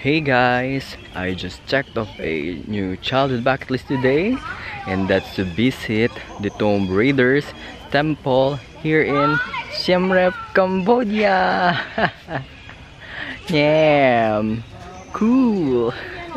Hey guys, I just checked off a new childhood bucket list today, and that's to visit the Tomb Raiders temple here in Siem Reap, Cambodia. Yeah, cool.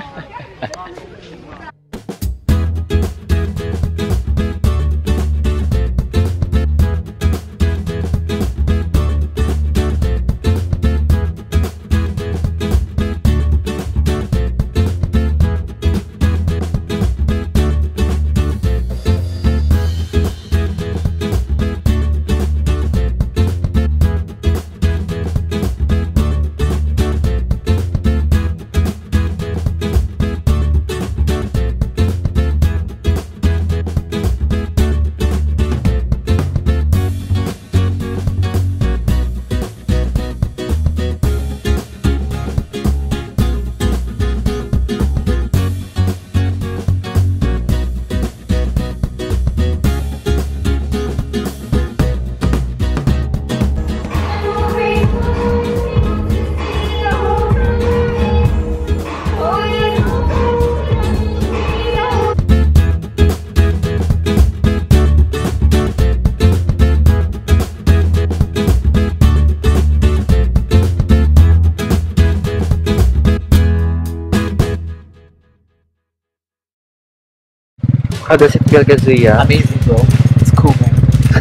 How does it feel, Kazuya? Amazing, bro. It's cool, man.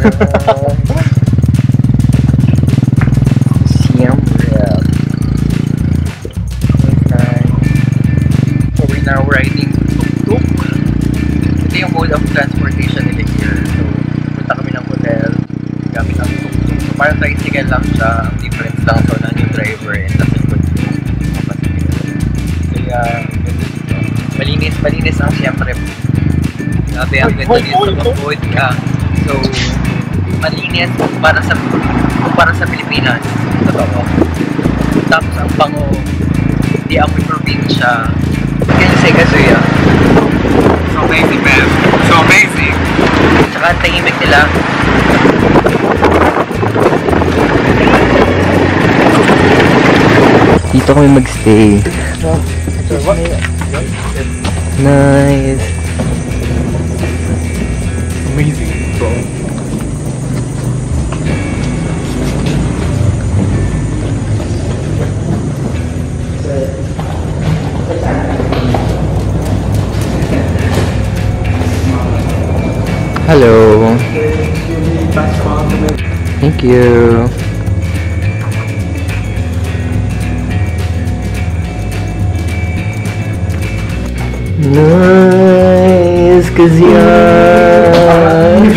Siem Reap. So we're now riding tuk-tuk. Ito yung mode of transportation nila here. So, punta kami ng hotel gamit ang tuk-tuk. So, parang tricycle lang siya. Ang difference lang so na yung driver and nasa likod yung kapatid. Kaya, malinis ang Siem Reap. Sabi ang ganda dito sa Cambodia. So, malinis kumpara sa Pilipinas. Totoo. Tapos ang bango, hindi amoy probinsya. Can you say, Kazuya? So amazing, man. So amazing. Tsaka ang tahimik nila. Dito kami magstay. Nice. Amazing, bro. Hello. Thank you. Nice, Kazuya.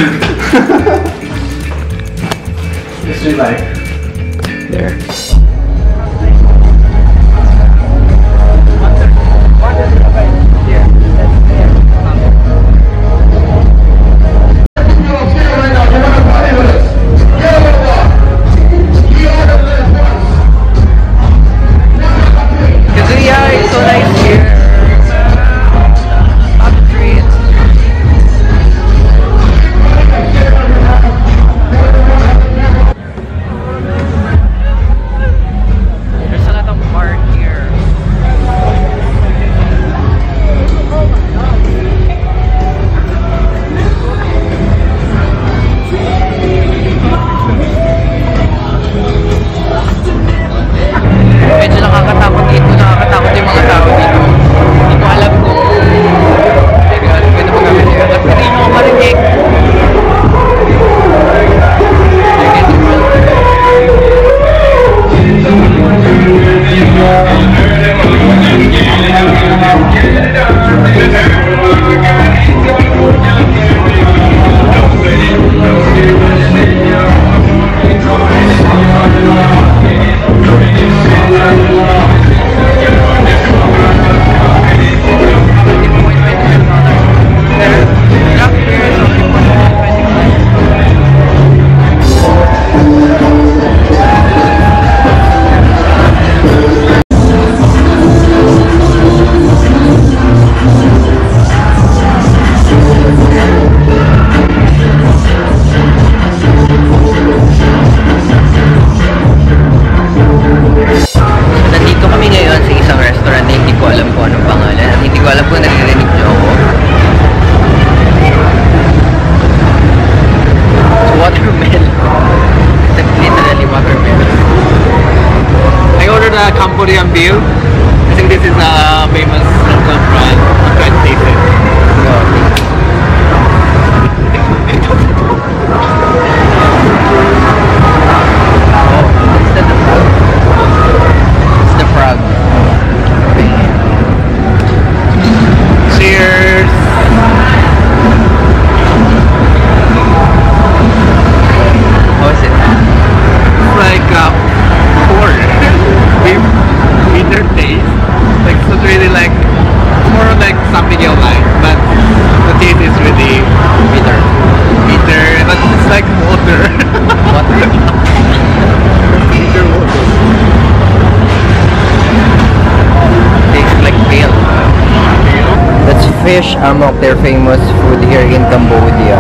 It's just like There. Kazuya, it's so nice here. There's a lot of park here. Medyo nakakatakot dito, nakakatakot yung mga tao dito. Hindi ko alam kung gano'n mo kami nila. At hindi mo marinig. alam kung naririnig niyo ako. It's watermelon. It's literally watermelon. I ordered a Cambodian beer. I think this is a famous local brand. I'm trying to taste it. It's the frog. Cheers! How is it? It's like pork with bitter taste. Like it's not really like more like something you like, but the taste is really Bitter. bitter. But it's like water. Water. Bitter water. Tastes like pale. That's fish amok, their famous food here in Cambodia.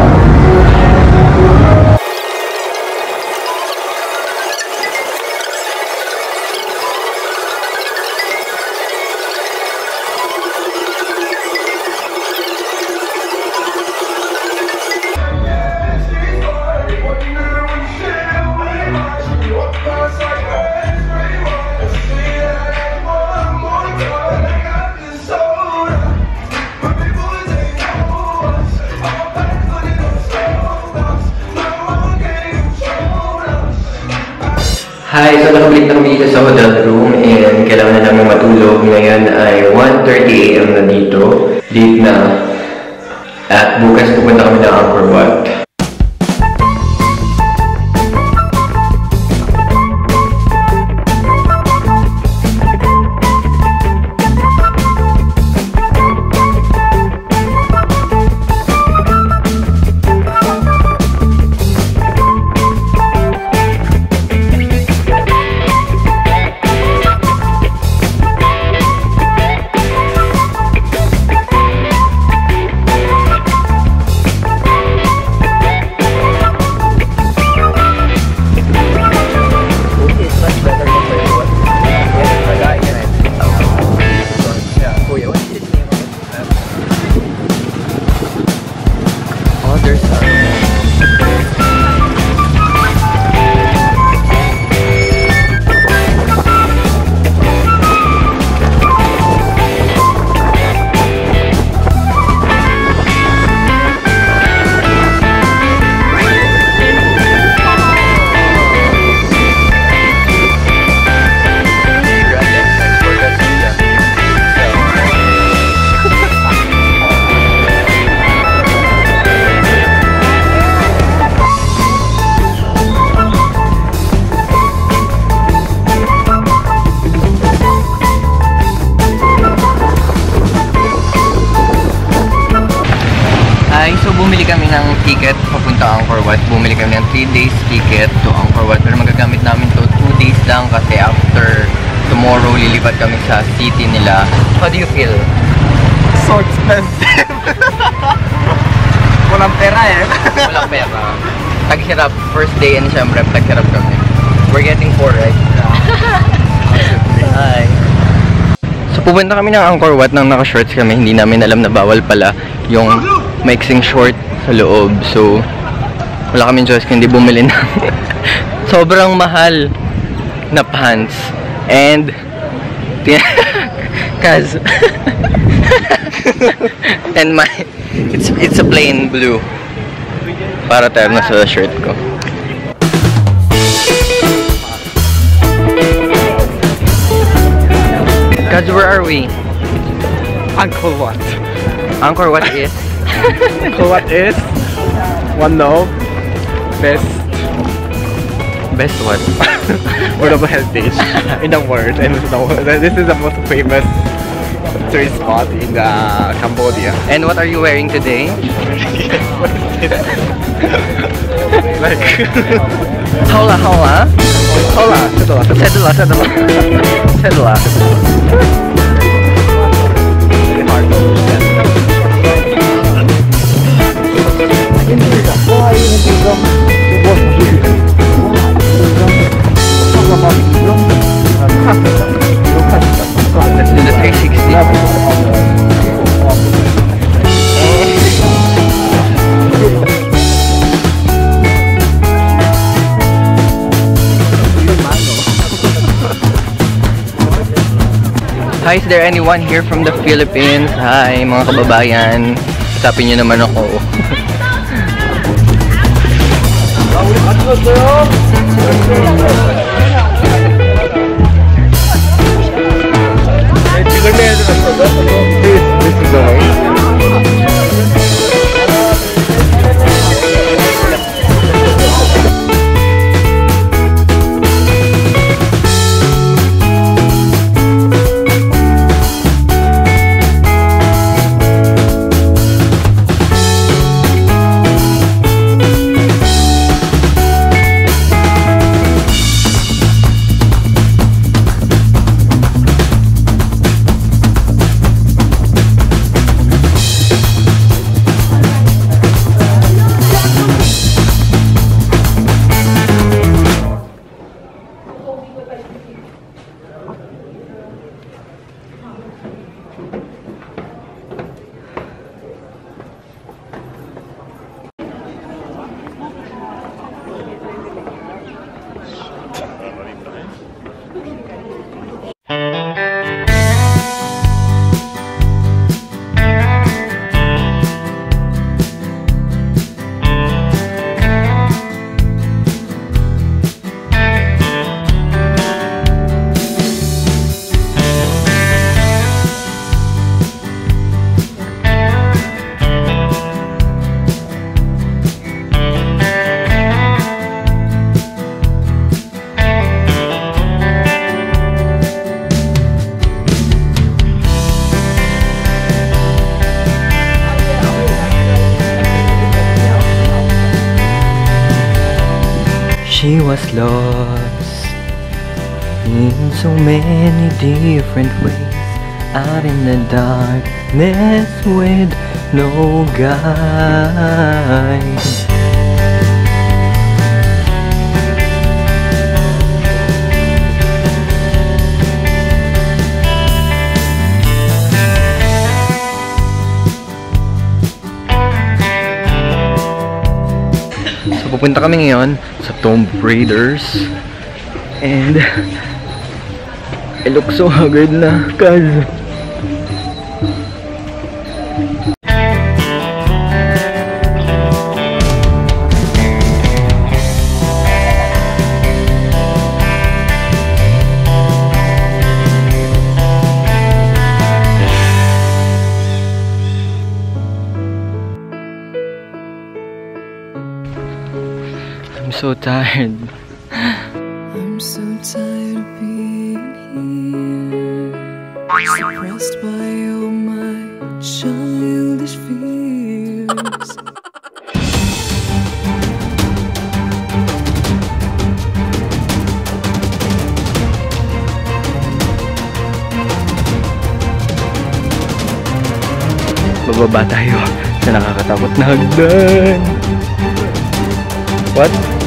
Hi, so nakabalik na kami dito sa hotel room and kailangan na namin matulog. Ngayon ay 1:30 AM na dito. Late na. At bukas pupunta kami ng Angkor Wat. Bumili kami ng ticket papunta Angkor Wat. Bumili kami ng 3 days ticket to Angkor Wat. Pero magagamit namin to 2 days lang kasi after tomorrow lilipat kami sa city nila. How do you feel? So expensive. Walang pera eh. Walang pera. Taghirap. First day and syempre taghirap kami. We're getting poor, right? Hi. So pupunta kami ng Angkor Wat nang naka-shorts kami. Hindi namin alam na bawal pala yung mixing short sa loob. So wala kaming choice kundi bumili ng sobrang mahal na pants. And cause and my it's a plain blue para terno sa shirt ko. Cause where are we? Angkor Wat. Angkor Wat is Angkor Wat is one of best what? World of Heritage in the world, and this is the most famous tourist spot in Cambodia. And what are you wearing today? What is this? Like Hola, hola. hola, Sedula, sedula. Sedula. very hard to understand. Let's do the 360. Hi, is there anyone here from the Philippines? Hi, mga kababayan. Usapin niyo naman ako. This is the way. She was lost in so many different ways, out in the darkness with no guide. So pupunta kami ngayon sa Tomb Raiders and I look so haggard na cause I'm so tired. I'm so tired of being here, suppressed by all my childish fears. Bababa tayo sa nakakatakot na hagdan. What?